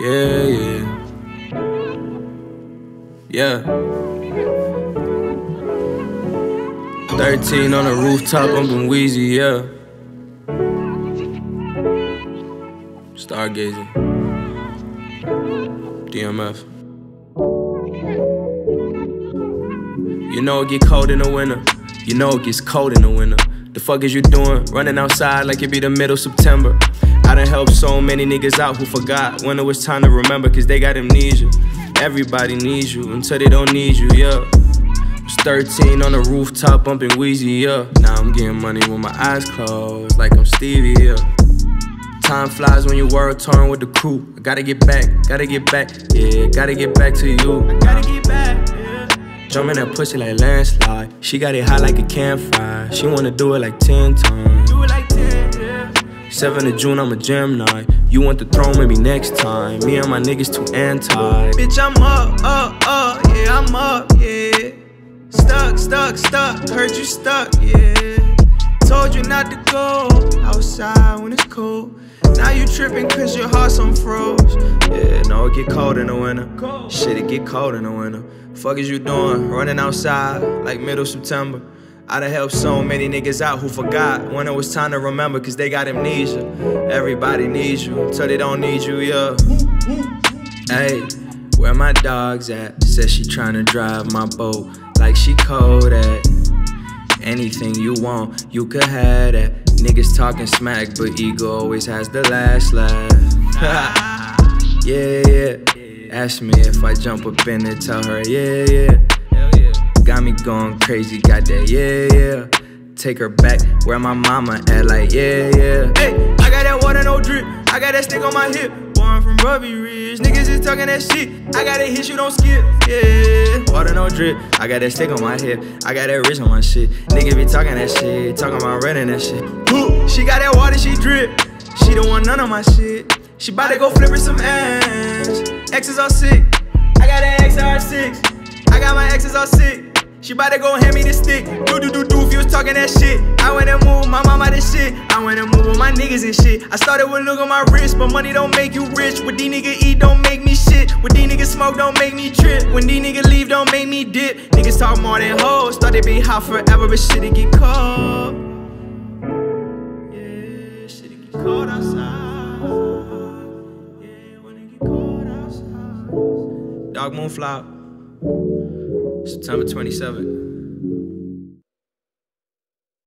Yeah, yeah. Yeah. 13 on the rooftop, bumping Wheezy, yeah. Stargazing. DMF. You know it get cold in the winter. You know it gets cold in the winter. The fuck is you doing? Running outside like it be the middle of September. I done helped so many niggas out who forgot when it was time to remember, cause they got amnesia. Everybody needs you until they don't need you, yeah. Was 13 on the rooftop bumping Wheezy, yeah. Now I'm getting money with my eyes closed like I'm Stevie, yeah. Time flies when you world touring with the crew. I gotta get back, yeah, gotta get back to you. I gotta get back, yeah. Jumping that pussy like landslide. She got it hot like a campfire. She wanna do it like 10 times. Do it like 10, yeah. 7th of June, I'm a Gemini. You want the throne, maybe next time. Me and my niggas too anti. Bitch, I'm up, yeah, I'm up, yeah. Stuck, heard you stuck, yeah. Told you not to go outside when it's cold. Now you tripping cause your heart's on froze. Yeah, no, it get cold in the winter. Shit, it get cold in the winter. Fuck is you doing? Running outside like middle September. I done helped so many niggas out who forgot when it was time to remember, cause they got amnesia. Everybody needs you till they don't need you, yeah. Hey, where my dogs at? Says she tryna drive my boat like she cold at. Anything you want, you could have that. Niggas talking smack, but ego always has the last laugh. Yeah, yeah. Ask me if I jump up in it, tell her, yeah, yeah. Got me going crazy, got that, yeah, yeah. Take her back where my mama at, like, yeah, yeah. Hey, I got that water, no drip. I got that stick on my hip. Born from Ruby Ridge, niggas is talking that shit. I got that hit, you don't skip, yeah. Water, no drip. I got that stick on my hip. I got that rich on my shit. Niggas be talking that shit, talking about renting that shit. Ooh, she got that water, she drip. She don't want none of my shit. She bout to go flip her some ass. X's all sick. I got that XR6. I got my X's all sick. She bout to go hand me the stick. Do if you was talking that shit. I went and moved my mama this shit. I went and moved with my niggas and shit. I started with look on my wrist, but money don't make you rich. What these niggas eat don't make me shit. What these niggas smoke don't make me trip. When these niggas leave don't make me dip. Niggas talk more than hoes. Thought they be hot forever, but shit it get cold. Yeah, shit it get cold outside. Yeah, when it get cold outside. Dog Moonflower, September 27th.